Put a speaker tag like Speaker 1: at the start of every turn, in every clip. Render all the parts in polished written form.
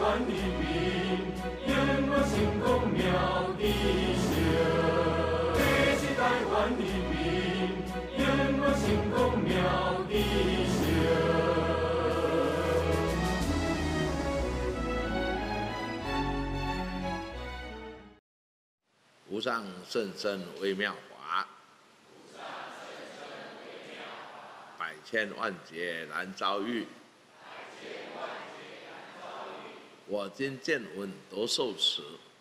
Speaker 1: 湾人民，永远成功妙智秀。这是台湾人民，永远成功妙智秀。
Speaker 2: 无上甚深微妙法，百千万劫难遭遇。我今见闻得受持，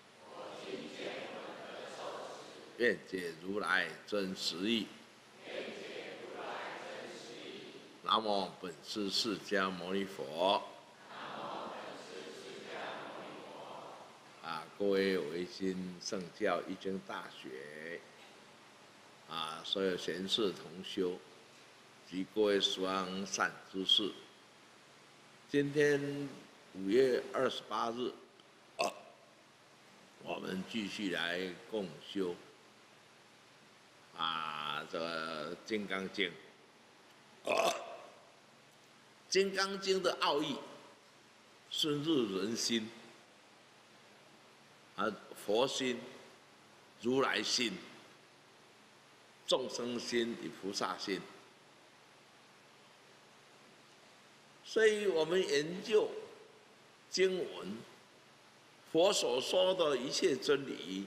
Speaker 2: 愿解如来真实义。南无本师释迦牟尼佛。各位维新圣教义经大学所有贤士同修及各位双善知识，今天5月28日，我们继续来共修这个《金刚经》。《金刚经》的奥义深入人心。佛心、如来心、众生心与菩萨心，所以我们研究经文，佛所说的一切真理，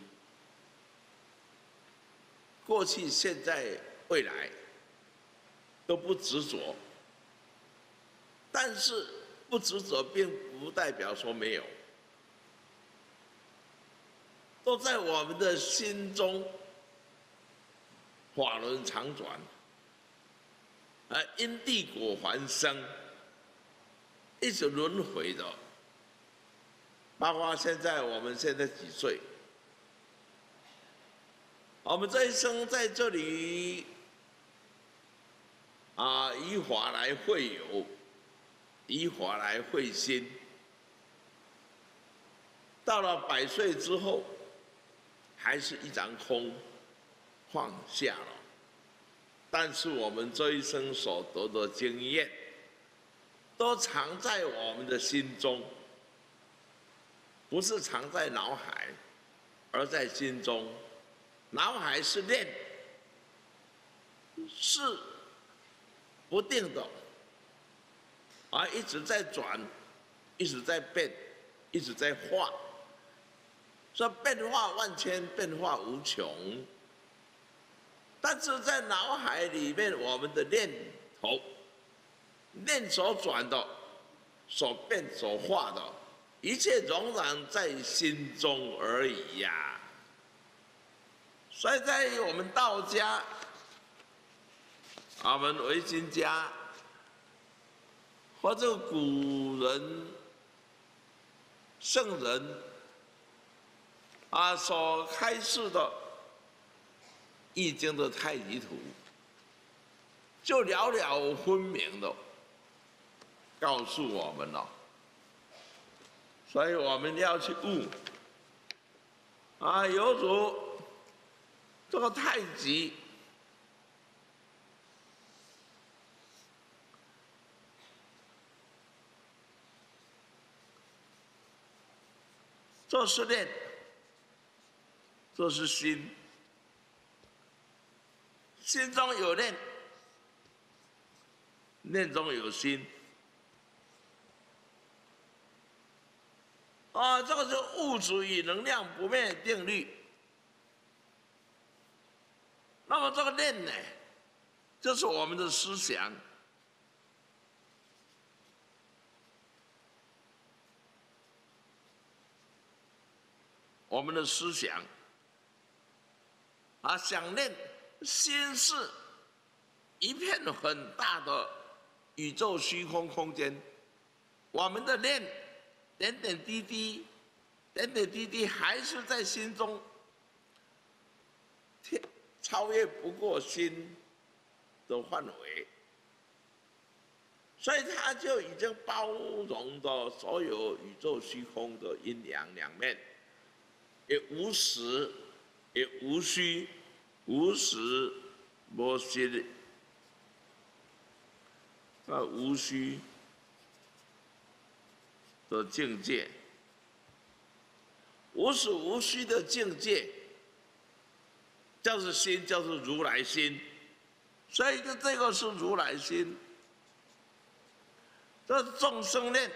Speaker 2: 过去、现在、未来都不执着，但是不执着并不代表说没有。都在我们的心中，法轮常转，因地果还生，一直轮回的。包括我们现在几岁？我们这一生在这里，以法来会有，以法来会心。到了100岁之后，还是一张空，放下了。但是我们这一生所得的经验，都藏在我们的心中，不是藏在脑海，而在心中。脑海是念，是不定的，一直在转，一直在变，一直在化。说变化万千，变化无穷，但是在脑海里面，我们的念头、念所转的、所变所化的，一切仍然在心中而已呀。所以在我们道家、我们维新家，或者古人、圣人。所开示的《易经》的太极图，就了了分明的告诉我们了。所以我们要去悟犹如这个太极，这是念。这是心，心中有念，念中有心。这个是物质与能量不灭定律。那么这个念呢，就是我们的思想。我们的思想。想念，心是一片很大的宇宙虚空空间，我们的念点点滴滴，点点滴滴还是在心中，超越不过心的范围，所以它就已经包容着所有宇宙虚空的阴阳两面，也无实，也无虚。无实无虚无虚的境界， 无实无虚的境界，就是心，就是如来心。所以这个是如来心。这众生念，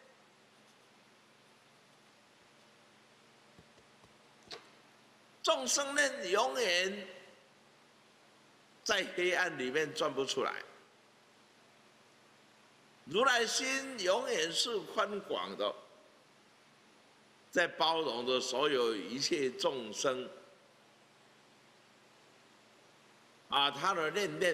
Speaker 2: 众生念永远在黑暗里面转不出来。如来心永远是宽广的，在包容着所有一切众生。他的念念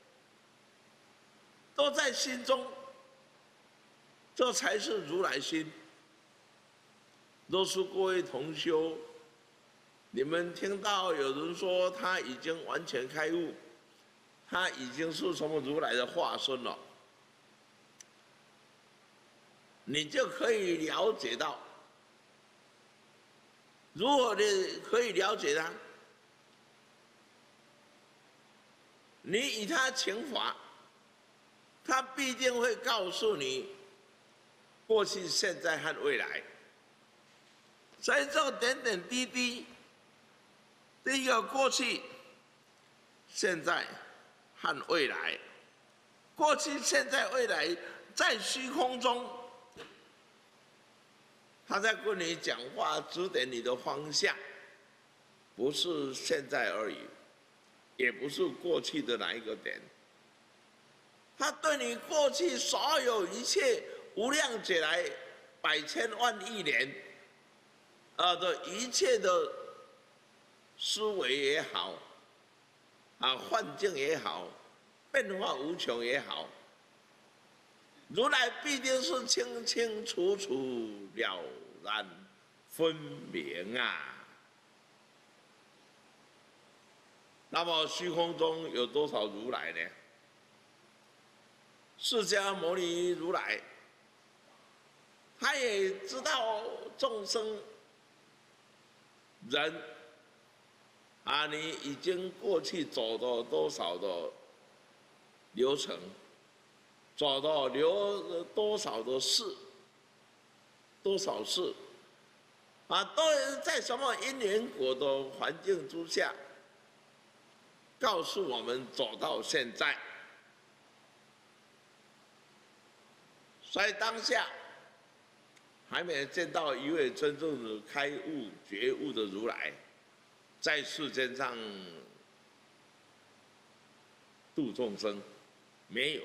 Speaker 2: 都在心中，这才是如来心。若是各位同修，你们听到有人说他已经完全开悟，他已经是什么如来的化身了，你就可以了解到，如何的可以了解他？你与他请法，他必定会告诉你过去、现在和未来。所以这点点滴滴，第一个过去、现在和未来，过去、现在、未来，在虚空中，他在跟你讲话，指点你的方向，不是现在而已。也不是过去的哪一个点，他对你过去所有一切无量劫来百千万亿年的一切的思维也好，幻境也好，变化无穷也好，如来必定是清清楚楚、了然分明啊。那么虚空中有多少如来呢？释迦牟尼如来，他也知道众生人你已经过去走了多少的流程，走到多少的事，多少事都在什么因缘果的环境之下，告诉我们走到现在。所以当下还没见到一位真正的开悟觉悟的如来，在世间上度众生，没有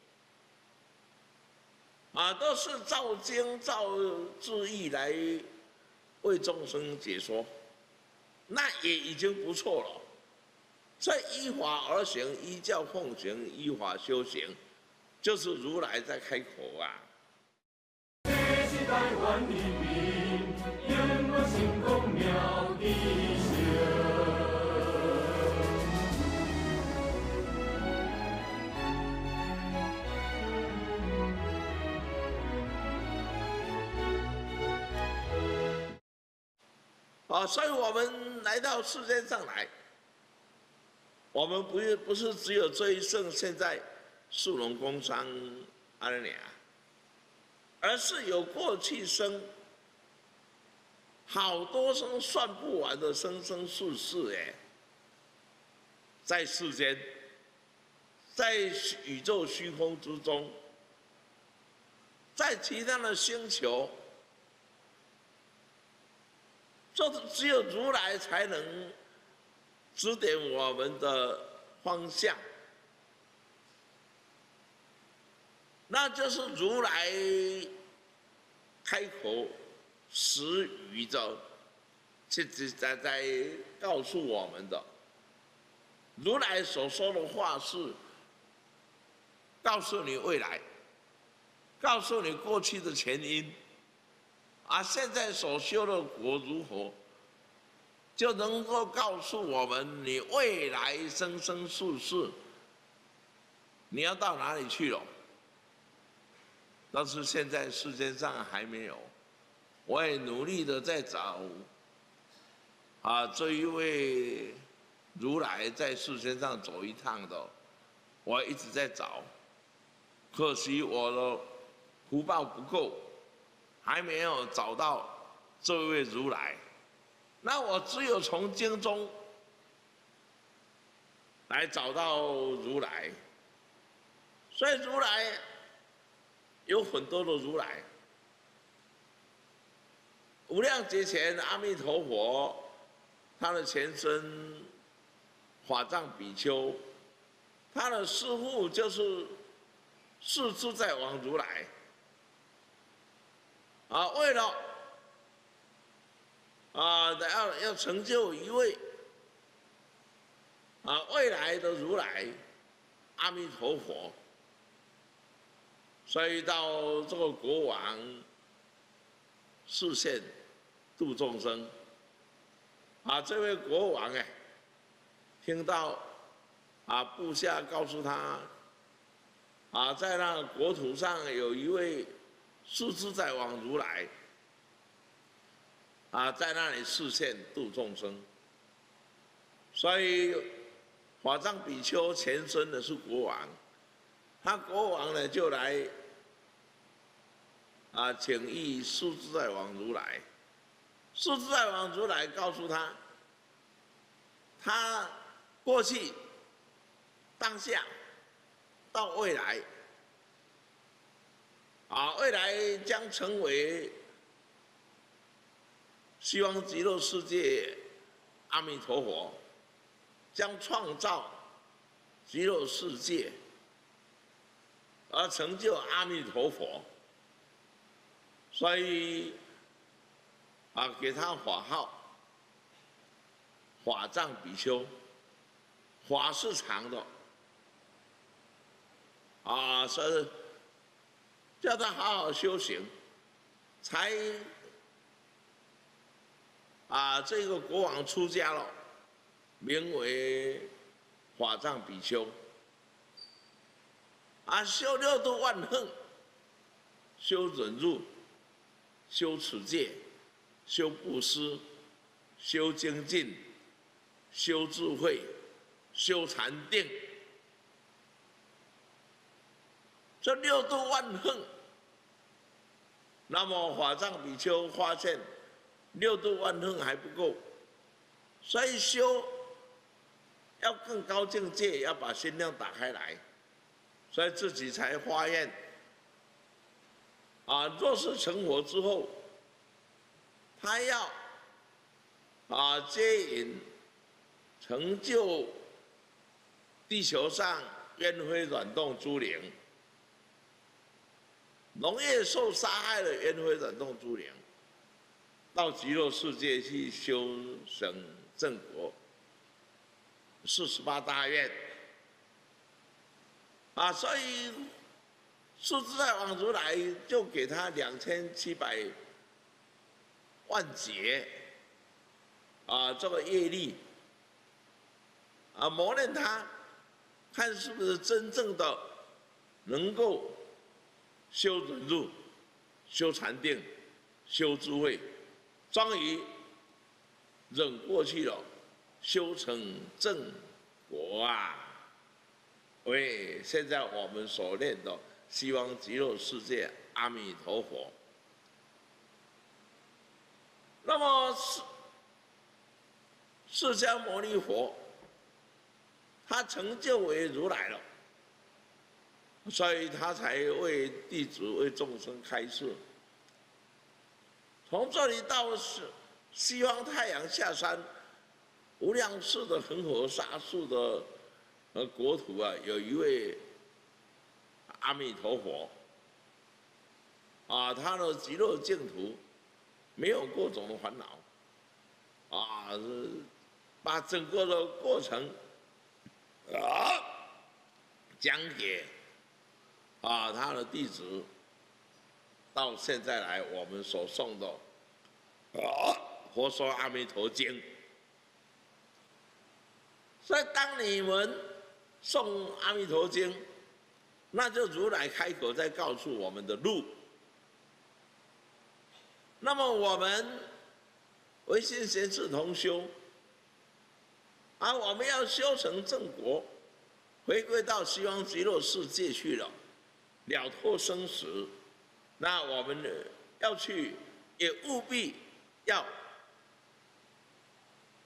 Speaker 2: 都是照经照智义来为众生解说，那也已经不错了。所以依法而行，依教奉行，依法修行，就是如来在开口啊。
Speaker 1: 这是台湾人民永远成功妙智性。
Speaker 2: 所以我们来到世间上来，我们不是只有这一生现在树农工商安尼而是有过去生，好多生算不完的生生世世在世间，在宇宙虚空之中，在其他的星球，这只有如来才能指点我们的方向，那就是如来开口实语的，实实在在告诉我们的。如来所说的话是告诉你未来，告诉你过去的前因，现在所修的果如何，就能够告诉我们你未来生生世世你要到哪里去了。但是现在世界上还没有，我也努力的在找这一位如来在世间上走一趟的，我一直在找，可惜我的福报不够，还没有找到这位如来。 那我只有从经中来找到如来，所以如来有很多的如来。无量劫前，阿弥陀佛，他的前身法藏比丘，他的师父就是世自在王如来。为了要成就一位未来的如来阿弥陀佛，所以到这个国王示现度众生。这位国王听到部下告诉他在那国土上有一位世自在王如来在那里示现度众生，所以法藏比丘前身的是国王，他国王呢就来请益世自在王如来。世自在王如来告诉他，他过去、当下到未来，未来将成为西方极乐世界阿弥陀佛，将创造极乐世界，而成就阿弥陀佛，所以给他法号法藏比丘，法是长的，所以叫他好好修行，才这个国王出家了，名为法藏比丘。修六度万行，修忍辱，修持戒，修布施，修精进，修智慧，修禅定。这六度万行，那么法藏比丘发现六度万行还不够，所以修要更高境界，要把心量打开来，所以自己才发愿若是成佛之后，他要接引成就地球上烟灰软动诸灵，农业受杀害的烟灰软动诸灵，到极乐世界去修成正果，48大愿所以世自在王如来就给他2700万劫这个业力磨练他，看是不是真正的能够修忍辱、修禅定、修智慧，终于忍过去了，修成正果为现在我们所念的西方极乐世界阿弥陀佛。那么释迦牟尼佛，他成就为如来了，所以他才为弟子、为众生开示。从这里到西方太阳下山，无量世的恒河沙数的国土有一位阿弥陀佛他的极乐净土没有各种的烦恼把整个的过程讲给他的弟子，到现在来我们所诵的佛说阿弥陀经。所以当你们诵阿弥陀经，那就如来开口在告诉我们的路。那么我们唯心贤士同修我们要修成正果，回归到西方极乐世界去了，了脱生死。那我们要去，也务必要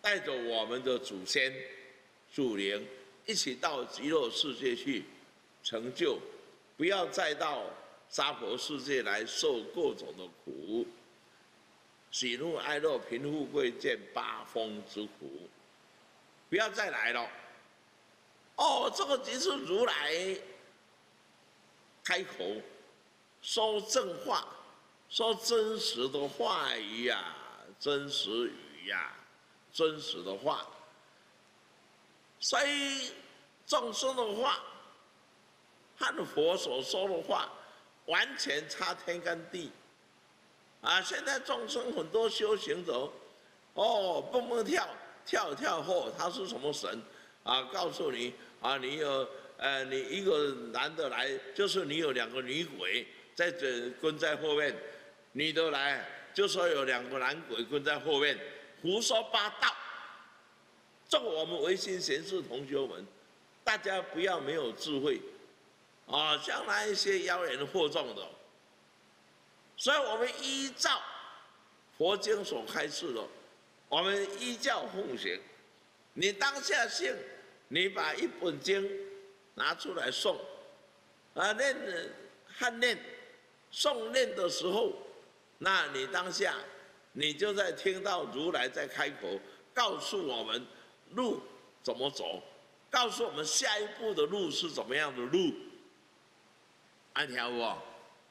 Speaker 2: 带着我们的祖先、祖灵一起到极乐世界去成就，不要再到娑婆世界来受各种的苦，喜怒哀乐贫富贵贱八风之苦，不要再来了。哦，这个即是如来开口说正话，说真实的话语呀，真实语呀，真实的话。所以众生的话和佛所说的话完全差天跟地。啊，现在众生很多修行者，哦，蹦蹦跳，跳跳后，他是什么神？啊，告诉你啊，你有你一个男的来，就是你有2个女鬼在跟在后面，女的来就说有2个男鬼跟在后面，胡说八道。这个我们唯心贤士同学们，大家不要没有智慧，啊，像那一些妖言惑众的。所以我们依照佛经所开示的，我们依教奉行。你当下信，你把一本经拿出来诵，啊，汉念、诵念的时候，那你当下你就在听到如来在开口，告诉我们路怎么走，告诉我们下一步的路是怎么样的路，安听有无？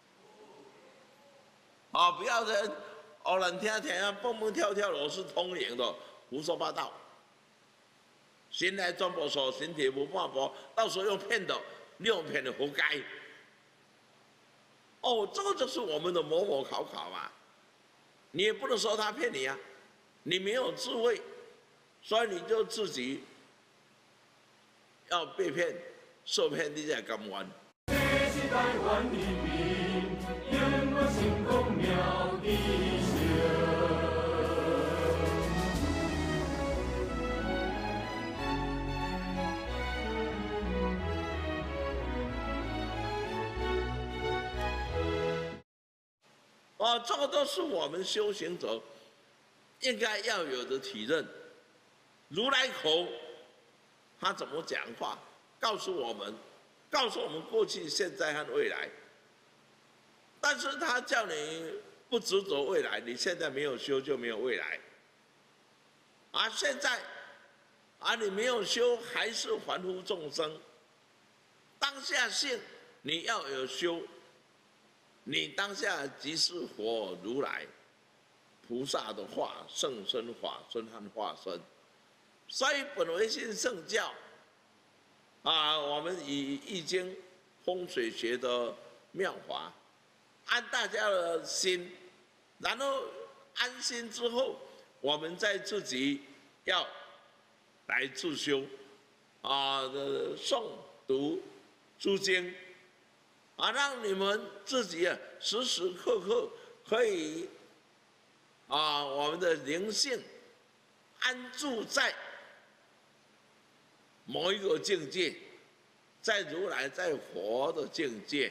Speaker 2: 啊，不要人偶然听听啊，蹦蹦跳跳的是通灵的，胡说八道。神来转不说，身体不半步，到时候用骗的，你用骗的活该。哦，这个就是我们的某某考嘛，你也不能说他骗你啊，你没有智慧，所以你就自己要被骗、受骗，你才甘愿。
Speaker 1: 这是台湾人民永远成功妙智胜。
Speaker 2: 哦，这个都是我们修行者应该要有的体认。如来口，他怎么讲话，告诉我们过去、现在和未来。但是他叫你不执着未来，你现在没有修就没有未来。而现在，你没有修，还是凡夫众生。当下性你要有修。你当下即是佛如来菩萨的化圣身、法身和化身，所以本唯心圣教我们以易经风水学的妙法，安大家的心，然后安心之后，我们再自己要来自修诵读诸经。让你们自己时时刻刻可以我们的灵性安住在某一个境界，在如来在佛的境界。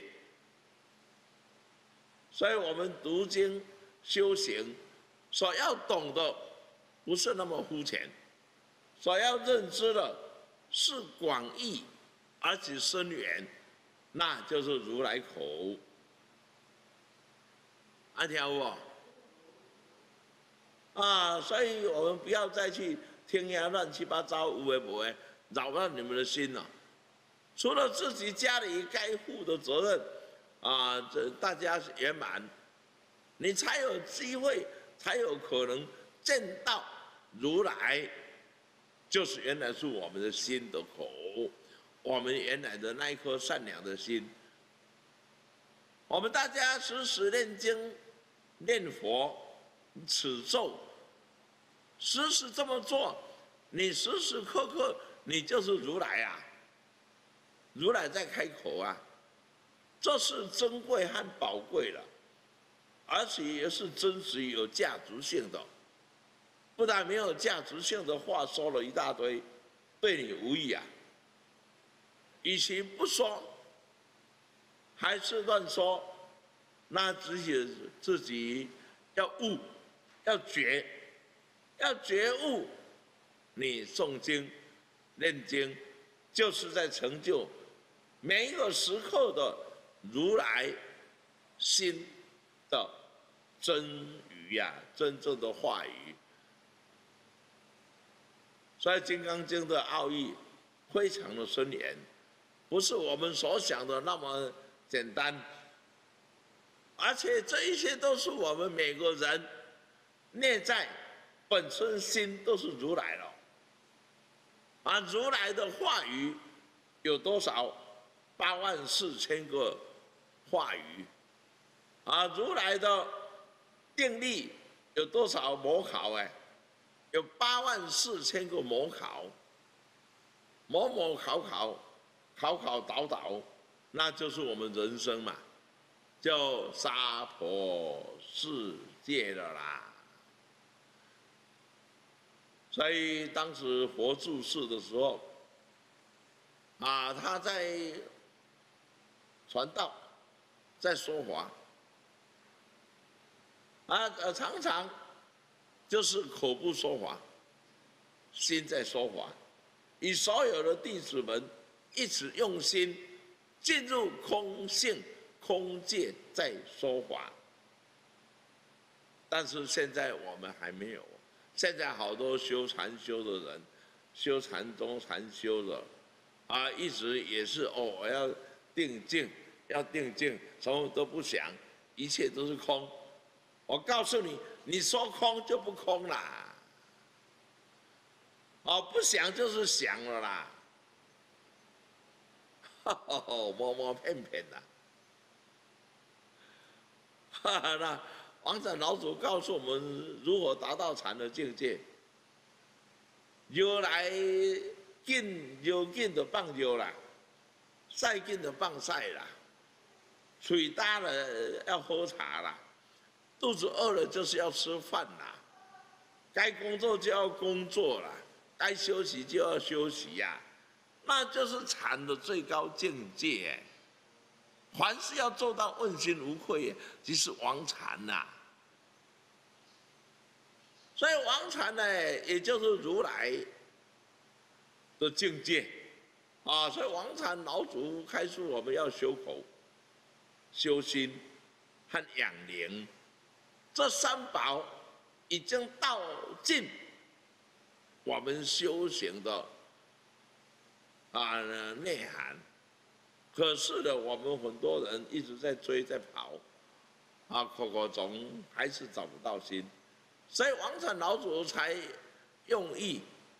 Speaker 2: 所以我们读经修行所要懂的不是那么肤浅，所要认知的是广义而且深远。那就是如来口，安听有无？所以我们不要再去听呀乱七八糟有的没的，扰乱你们的心了。除了自己家里该负的责任这大家圆满，你才有机会，才有可能见到如来，就是原来是我们的心的口。我们原来的那一颗善良的心，我们大家时时念经、念佛、持咒，时时这么做，你时时刻刻你就是如来啊！如来在开口啊，这是珍贵和宝贵的，而且也是真实有价值性的。不然没有价值性的话说了一大堆，对你无益啊。与其不说，还是乱说，那自己要悟，要觉悟， 你诵经、念经，就是在成就每一个时刻的如来心的真语呀，真正的话语。所以《金刚经》的奥义非常的深远，不是我们所想的那么简单，而且这一切都是我们每个人内在本身心都是如来了。如来的话语有多少？84000个话语。如来的定力有多少模考？有84000个模考，模模考考，考考倒倒，那就是我们人生嘛，就娑婆世界了啦。所以当时佛住世的时候，他在传道，在说法，常常就是口不说法，心在说法，与所有的弟子们一起用心进入空性空界在说法。但是现在我们还没有。现在好多修禅修的人，修禅宗禅修的，一直也是我要定静，要定静，什么都不想，一切都是空。我告诉你，你说空就不空啦，不想就是想了啦，摸摸骗骗的。那王禅老祖告诉我们如何达到禅的境界。揉来紧，揉紧就放揉啦，晒紧就放晒啦，嘴大了要喝茶啦，肚子饿了就是要吃饭啦，该工作就要工作啦，该休息就要休息呀，那就是禅的最高境界。凡事要做到问心无愧，即是王禅呐。所以王禅呢，也就是如来的境界所以王禅老祖开示我们要修口、修心和养灵，这三宝已经道尽我们修行的内涵。可是呢，我们很多人一直在追在跑，总还是找不到心。所以王禅老祖才用易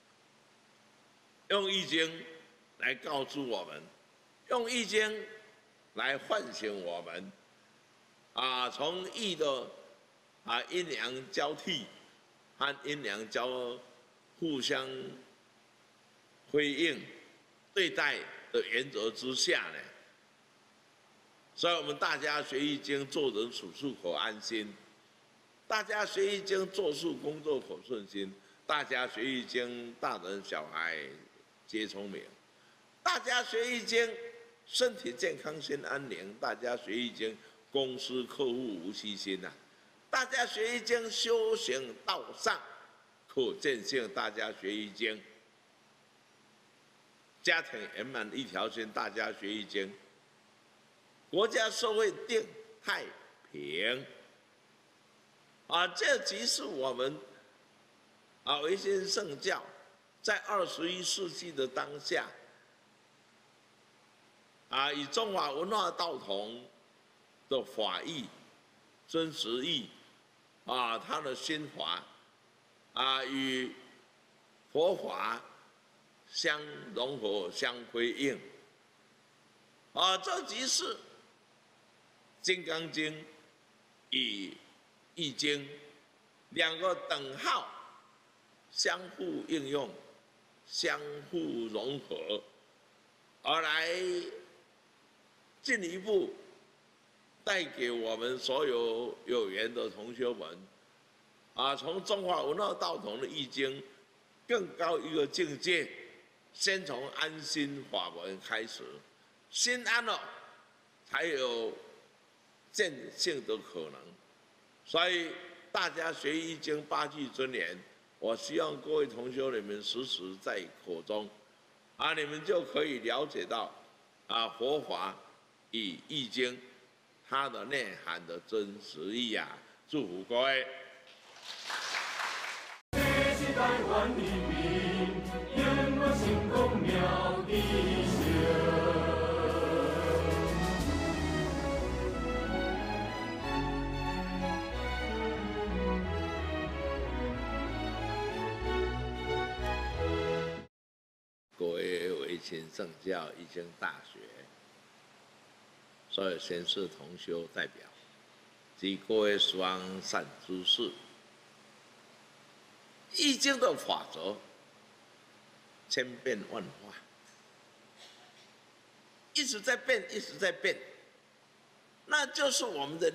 Speaker 2: 经来告诉我们，用易经来唤醒我们，从易的阴阳交替和阴阳互相辉映对待的原则之下呢，所以我们大家学易经，做人处事口安心。大家学易经，做事工作口顺心；大家学易经，大人小孩皆聪明；大家学易经，身体健康心安宁；大家学易经，公司客户无欺心呐；大家学易经，修行道上可见性；大家学易经，家庭圆满一条心；大家学易经，国家社会定太平。这即是我们维新圣教在21世纪的当下以中华文化道统的法义、真实义它的心法与佛法相融合、相辉映这即是《金刚经》与易经两个等号相互应用、相互融合，而来进一步带给我们所有有缘的同学们从中华文化道统的易经更高一个境界，先从安心法门开始，心安了，才有见性的可能。所以大家学易经8句真言， 我希望各位同修你们时时在口中，你们就可以了解到佛法与易经它的内涵的真实意啊！祝福各位。
Speaker 1: 这是台湾人民永远成功妙智性。
Speaker 2: 各位维勤圣教易经大学所有贤士同修代表及各位双善知识，易经的法则千变万化，一直在变，一直在变，那就是我们的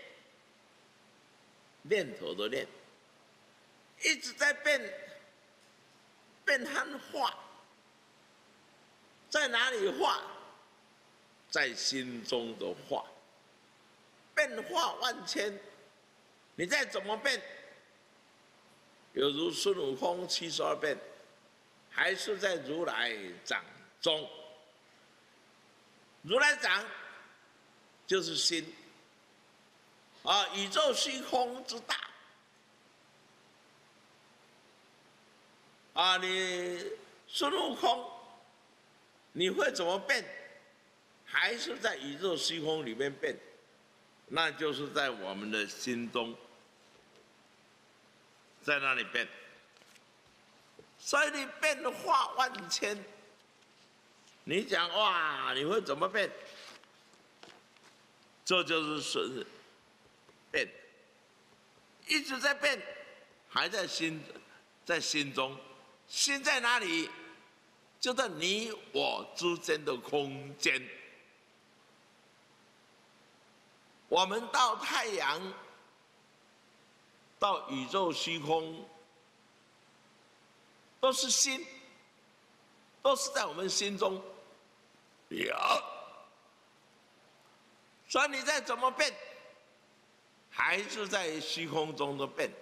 Speaker 2: 念头的念，一直在变和化。在哪里化？在心中的化。变化万千，你再怎么变，有如孙悟空72变，还是在如来掌中。如来掌就是心，宇宙虚空之大，你孙悟空。你会怎么变？还是在宇宙虚空里面变？那就是在我们的心中，在那里变。所以你变化万千。你讲哇，你会怎么变？这就是变，一直在变，还在心中。心在哪里？就在你我之间的空间。我们到太阳，到宇宙虚空，都是心，都是在我们心中有。所以你再怎么变，还是在虚空中的变。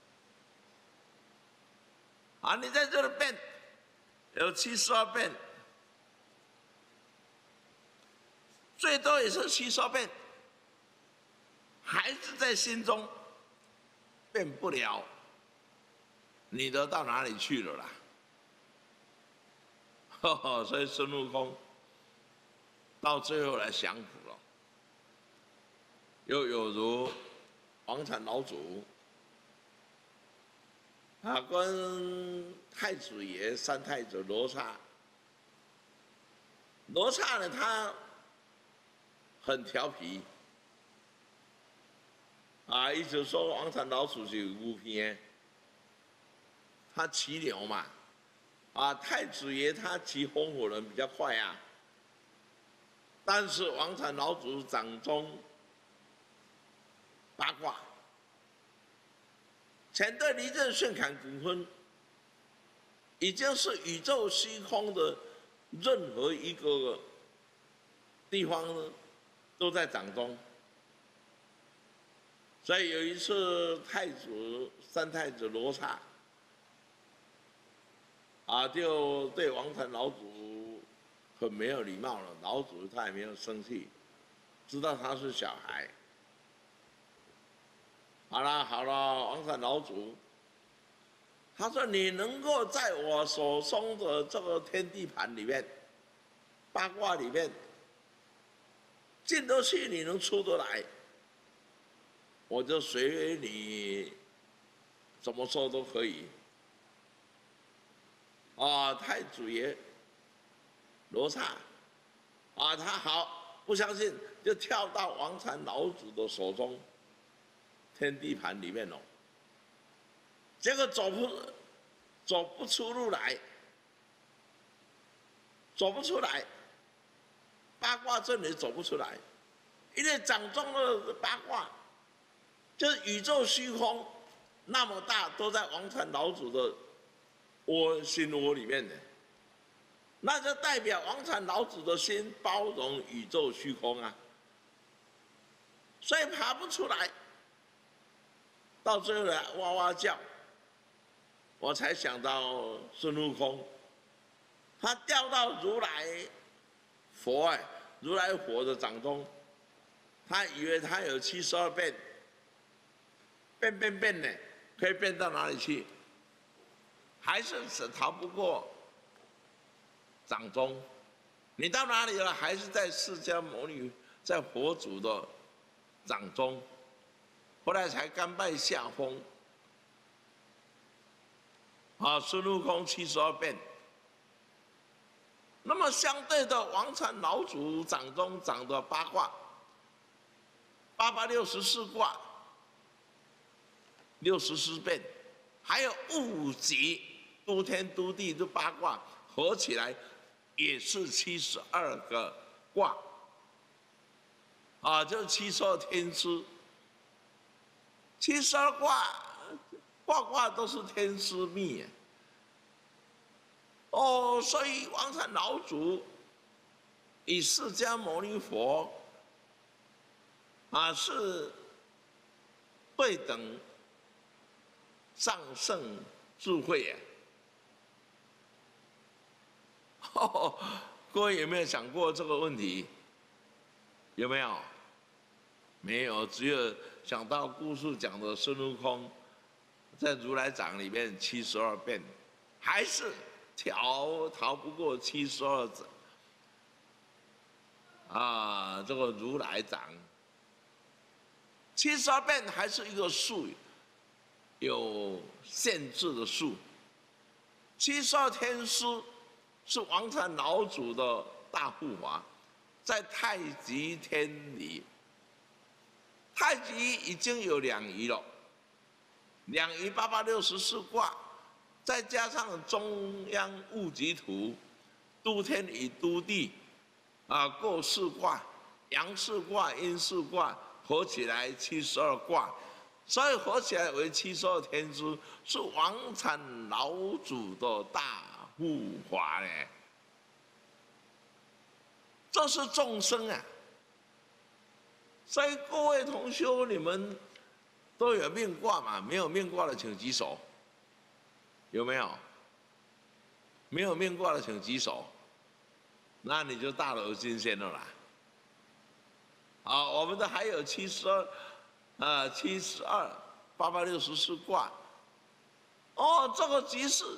Speaker 2: 你在这里变。有72变，最多也是72变，还是在心中变不了，你都到哪里去了啦？所以孙悟空到最后来降服了，又有如王禅老祖。跟太子爷三太子罗刹，罗刹呢，他很调皮，一直说王禅老祖是牛片，他骑牛嘛，太子爷他骑风火轮比较快啊，但是王禅老祖掌中八卦。前对离震巽坎艮坤，已经是宇宙虚空的任何一个地方呢，都在掌中。所以有一次三太子罗刹，就对王禅老祖很没有礼貌了。老祖他也没有生气，知道他是小孩。好了，王禅老祖，他说你能够在我手中的这个天地盘里面，八卦里面进得去，你能出得来，我就随你怎么说都可以。太祖爷罗刹，他好不相信，就跳到王禅老祖的手中。天地盘里面结果走不出路来，八卦阵里走不出来，因为掌中的八卦就是宇宙虚空那么大，都在王禅老祖的心窝里面的，那就代表王禅老祖的心包容宇宙虚空啊，所以爬不出来。到最后来哇哇叫， 我才想到孙悟空，他掉到如来佛如来佛的掌中，他以为他有72变，变呢，可以变到哪里去？还是逃不过掌中。你到哪里了？还是在释迦牟尼，在佛祖的掌中。后来才甘拜下风。孙悟空72变。那么相对的，王禅老祖掌中掌的八卦，864卦，64变，还有物极都天都地这八卦合起来，也是72个卦。就是72天师。72卦，卦都是天师秘。所以王禅老祖与释迦牟尼佛是对等上圣智慧。各位有没有想过这个问题？有没有？没有，只有想到故事讲的孙悟空在如来掌里面72变，还是逃不过72这个如来掌。72变还是一个数，有限制的数。72天师是王禅老祖的大护法，在太极天里，太极已经有2仪了，2仪864卦。再加上中央物极图、都天与都地，各4卦，阳4卦、阴4卦合起来72卦，所以合起来为72天师，是王禅老祖的大护法呢。这是众生啊！所以各位同修，你们都有命卦嘛？没有命卦的请举手。有没有？没有命卦的请举手，那你就大罗金仙了啦。我们的还有72 864卦。这个即是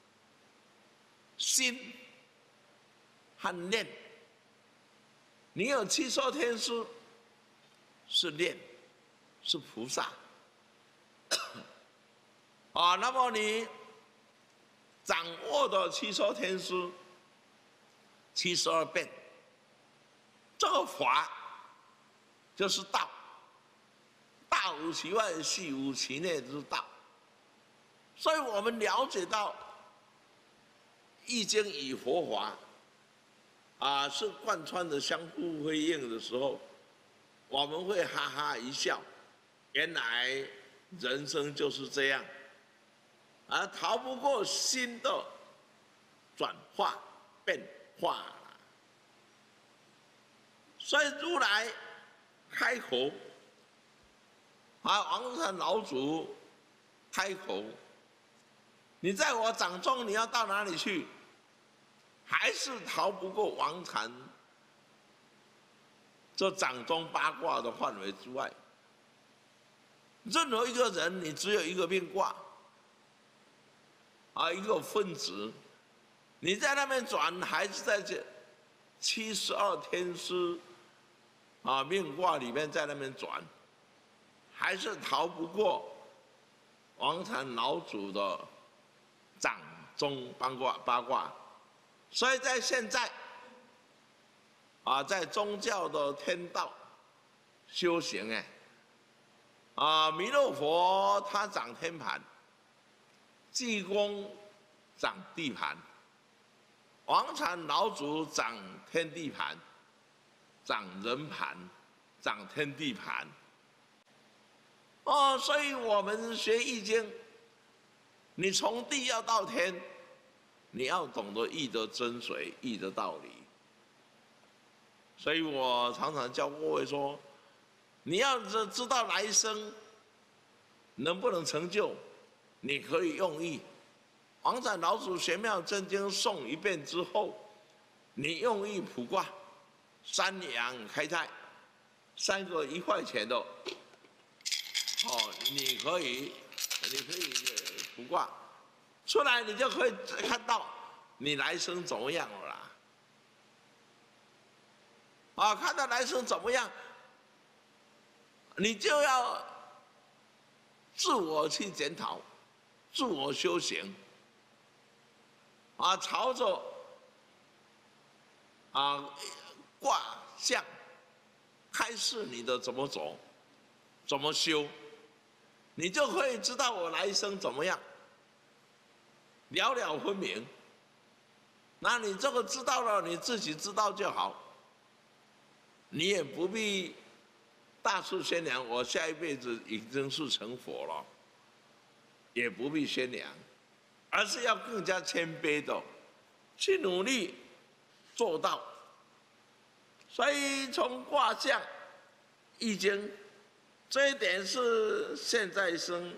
Speaker 2: 心和念。你有72天师，是念，是菩萨。那么你掌握的72天师，72变，这个法就是道，大无其外，细无其内之道。所以我们了解到《易经》与佛法是贯穿的相互辉映的时候，我们会哈哈一笑，原来人生就是这样。逃不过心的转化变化了。所以如来开口，王禅老祖开口，你在我掌中，你要到哪里去？还是逃不过王禅这掌中八卦的范围之外。任何一个人，你只有一个命卦。一个分子，你在那边转，还是在这72天师命卦里面在那边转，还是逃不过王禅老祖的掌中八卦。所以在现在在宗教的天道修行弥勒佛他掌天盘，济公掌地盘，王禅老祖掌天地盘，掌人盘，掌天地盘。所以我们学易经，你从地要到天，你要懂得易的真髓，易的道理。所以我常常教各位说，你要知道来生能不能成就，你可以用易， 王禅老祖玄妙真经诵一遍之后，你用意卜卦，三阳开泰，3个1块钱的，你可以卜卦出来，你就可以看到你来生怎么样了啦。看到来生怎么样，你就要自我去检讨，自我修行。朝着卦象开示你的怎么走，怎么修，你就可以知道我来生怎么样，了了分明。那你这个知道了，你自己知道就好，你也不必大肆宣扬我下一辈子已经是成佛了，也不必宣扬。而是要更加谦卑的去努力做到。所以从卦象、易经这一点是现在生，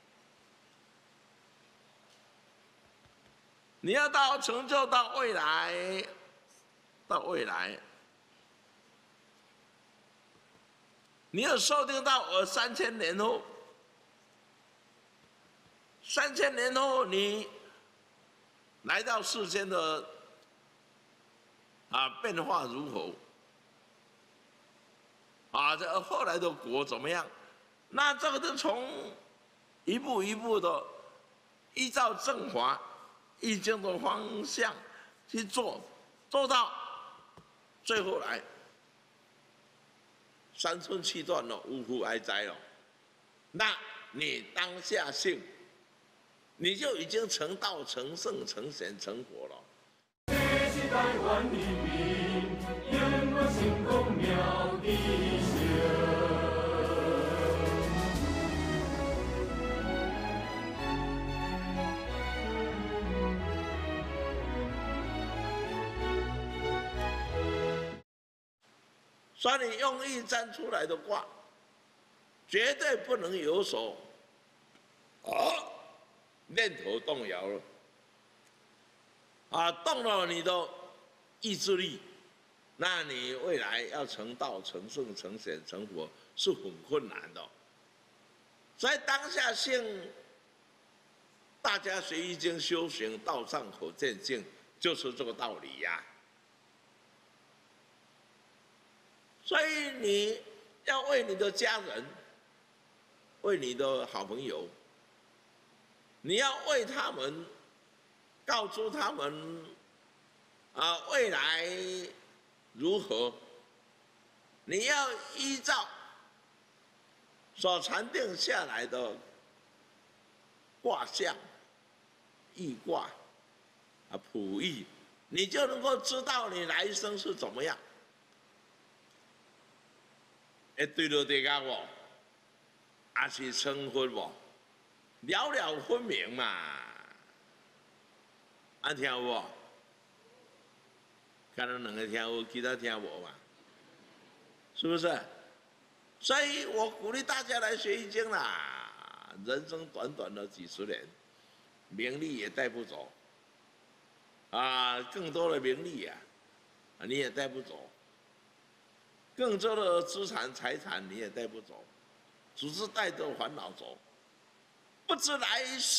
Speaker 2: 你要到成就到未来，你要设定到我3000年后。3000年后，你来到世间的变化如何？这后来的果怎么样？那这个就从一步一步的依照正法、易经的方向去做，做到最后来3寸7段了，无福哀哉了。那你当下性。你就已经成道、成圣、成贤、成佛了。
Speaker 1: 这是台湾人民永远成功妙智性。
Speaker 2: 所以你用意占出来的卦，绝对不能有所念头动摇了，动了你的意志力，那你未来要成道、成圣、成贤、成佛是很困难的。所以当下性，大家学易经修行，道上可见性，就是这个道理呀。所以你要为你的家人，为你的好朋友。你要为他们告诉他们未来如何，你要依照所禅定下来的卦象、易卦卜易，你就能够知道你来生是怎么样。会对到地家无，还是成婚无？了了分明嘛，听有无？看到2个听有，其他听无嘛，是不是？所以我鼓励大家来学易经啦。人生短短的几十年，名利也带不走，更多的名利你也带不走，更多的资产财产你也带不走，只是带着烦恼走。不知来世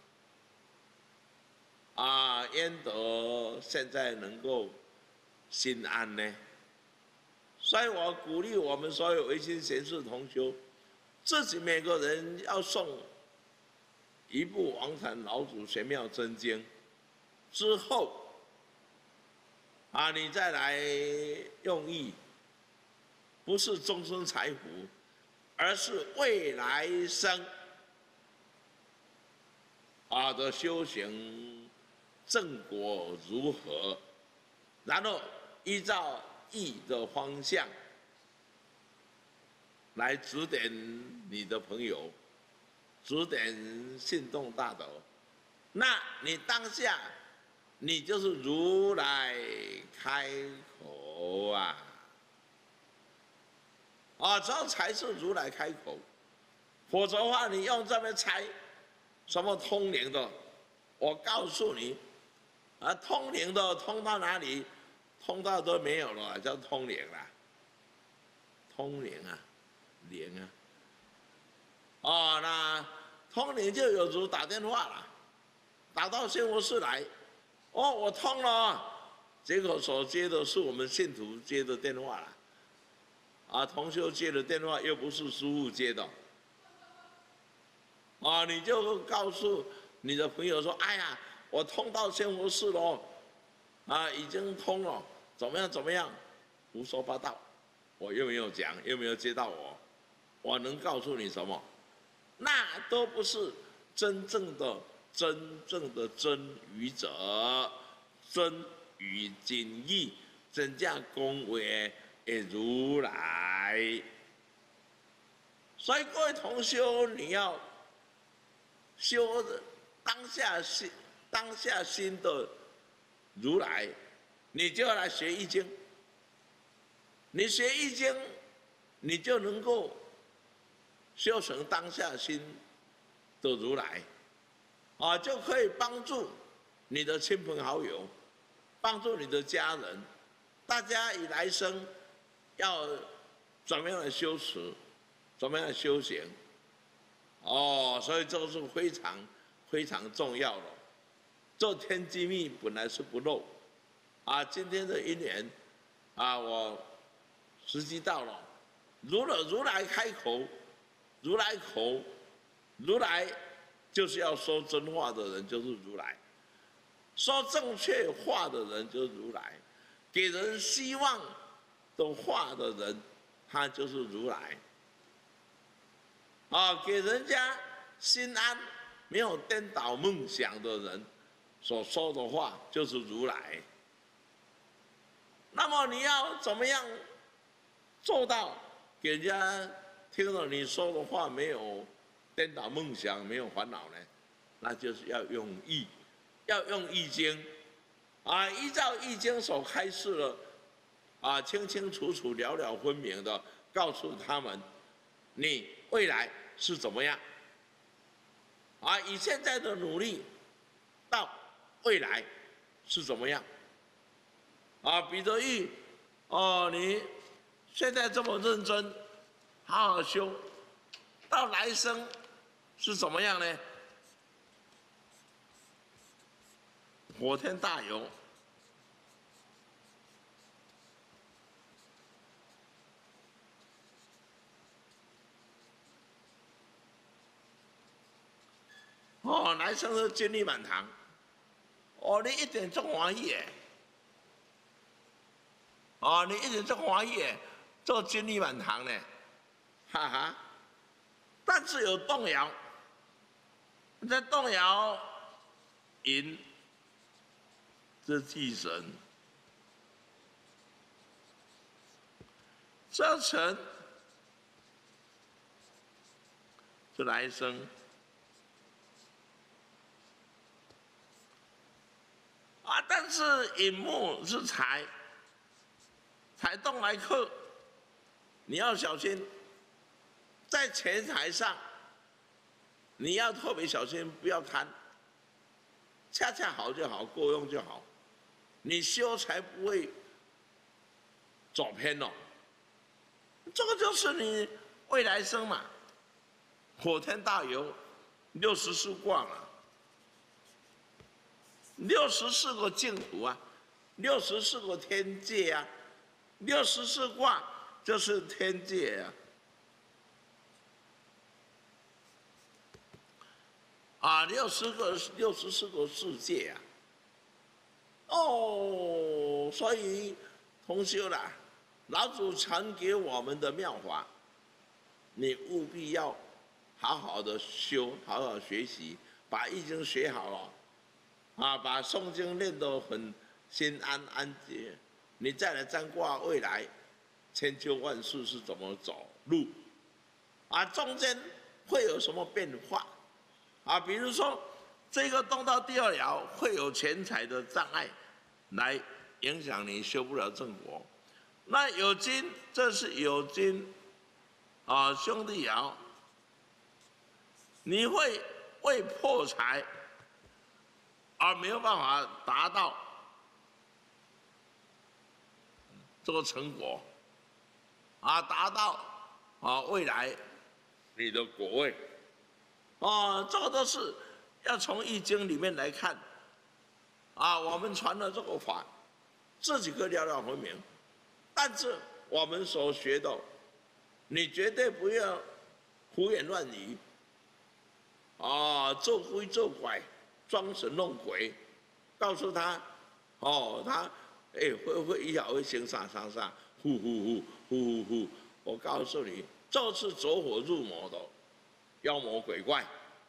Speaker 2: 焉得现在能够心安呢？所以我鼓励我们所有维新贤士同修，自己每个人要诵一部王禅老祖玄妙真经之后，你再来用意，不是终身财福，而是未来生的修行正果如何，然后依照义的方向来指点你的朋友，指点信众大德，那你当下你就是如来开口这才是如来开口，否则的话你用这边猜什么通灵的我告诉你，通灵的通到哪里？通到都没有了，叫通灵啦。通灵啊，灵啊。那通灵就有如打电话了，打到宣佛寺来，我通了，结果所接的是我们信徒接的电话了，同修接的电话又不是师父接的，你就告诉你的朋友说，哎呀，我通到宣佛寺了，已经通了，怎么样，胡说八道。我又没有讲，又没有接到我能告诉你什么？那都不是真正的真语者，真语真意，真正恭维的如来。所以各位同修，你要修当下心的如来，你就要来学易经。你学易经，你就能够修成当下心的如来，就可以帮助你的亲朋好友，帮助你的家人，大家以来生要怎么样的修持，怎么样的修行，所以这是非常重要的。这天机密本来是不漏，今天的因缘，我时机到了，如来开口，如来就是要说真话的人就是如来，说正确话的人就是如来，给人希望的话的人，他就是如来。给人家心安，没有颠倒梦想的人所说的话就是如来。那么你要怎么样做到给人家听了你说的话没有颠倒梦想，没有烦恼呢？那就是要用易经，依照易经所开示了，清清楚楚、了了分明的告诉他们，你未来是怎么样？以现在的努力到未来是怎么样？彼得玉，你现在这么认真，好好修，到来生是怎么样呢？火天大有，来生是精力满堂，你一点足欢喜的，你一点足欢喜的，做精力满堂呢，哈哈。但是有动摇，在动摇淫之祭神，这成是来生。但是引木是财动来克，你要小心，在钱财上，你要特别小心，不要贪，恰恰好就好，够用就好，你修才不会走偏了。这个就是你未来生嘛，火天大有，64卦嘛。64个净土，64个天界，64卦就是天界64个世界所以同修啦，老祖传给我们的妙法，你务必要好好的修，好好学习，把易经学好了。把诵经练得很心安结，你再来占卦未来千秋万世是怎么走路，中间会有什么变化，比如说这个动到第2爻会有钱财的障碍来影响你修不了正果，那有金，这是有金兄弟爻，你会破财。 没有办法达到这个成果，达到未来你的果位，这个都是要从易经里面来看，我们传了这个法，这几个了了分明，但是我们所学的，你绝对不要胡言乱语，做鬼做怪，装神弄鬼，告诉他，他会以后会行啥，呼呼呼，我告诉你，这是走火入魔的妖魔鬼怪。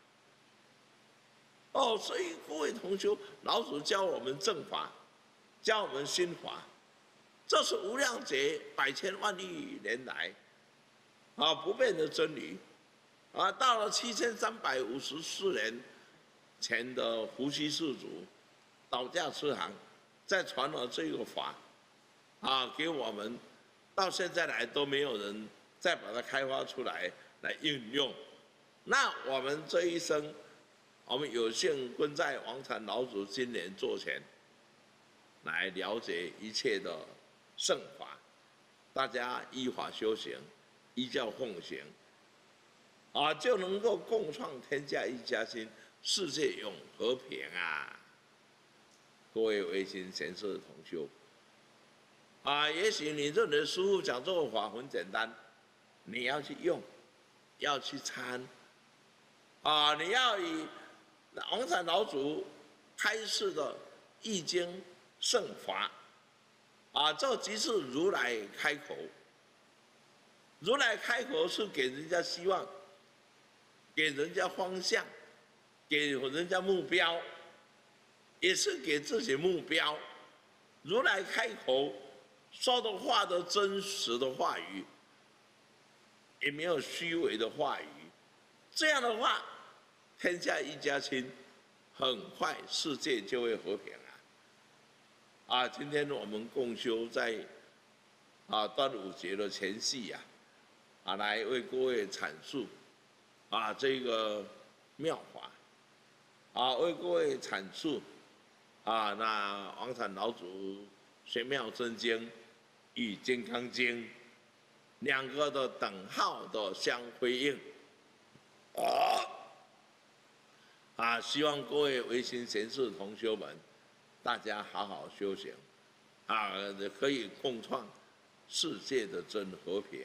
Speaker 2: 所以各位同修，老祖教我们正法，教我们心法，这是无量劫百千万亿年来不变的真理。到了7354年前的伏羲氏族倒驾慈航，再传了这个法，给我们，到现在来都没有人再把它开发出来应用。那我们这一生，我们有幸跟在王禅老祖今年座前，来了解一切的圣法，大家依法修行，依教奉行。就能够共创天下一家亲，世界永和平啊！各位唯心贤士的同修，也许你认为师父讲这个法很简单，你要去用，要去参，你要以王禅老祖开示的易经圣法，这即是如来开口。如来开口是给人家希望，给人家方向，给人家目标，也是给自己目标。如来开口说的话都真实的话语，也没有虚伪的话语。这样的话，天下一家亲，很快世界就会和平啊！今天我们共修在端午节的前夕来为各位阐述这个妙法，为各位阐述那王禅老祖玄妙真经与金刚经两个的等号的相辉映，希望各位唯心贤士同修们，大家好好修行，可以共创世界的真和平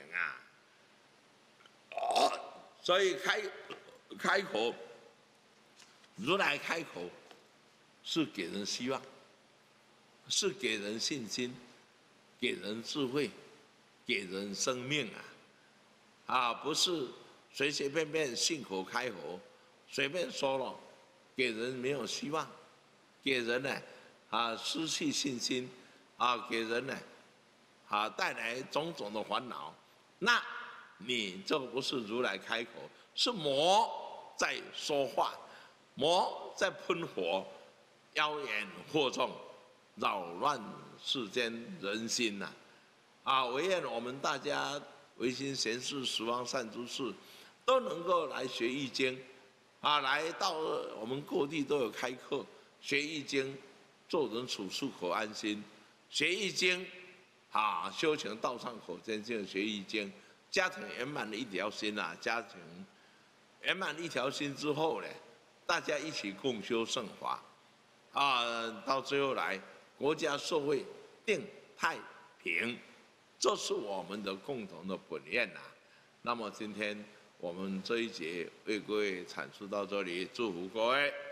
Speaker 2: 所以开口，如来开口，是给人希望，是给人信心，给人智慧，给人生命不是随随便便信口开河，随便说了，给人没有希望，给人失去信心，给人带来种种的烦恼，那你这个不是如来开口，是魔在说话，魔在喷火，妖言惑众，扰乱世间人心唯愿我们大家唯心贤士、十方善知识，都能够来学易经，来到我们各地都有开课，学易经，做人处事可安心，学易经，修行道上可坚定，学易经。家庭圆满的一条心家庭圆满一条心之后呢，大家一起共修圣法，到最后来，国家社会定太平，这是我们的共同的本愿那么今天我们这一节为各位阐述到这里，祝福各位。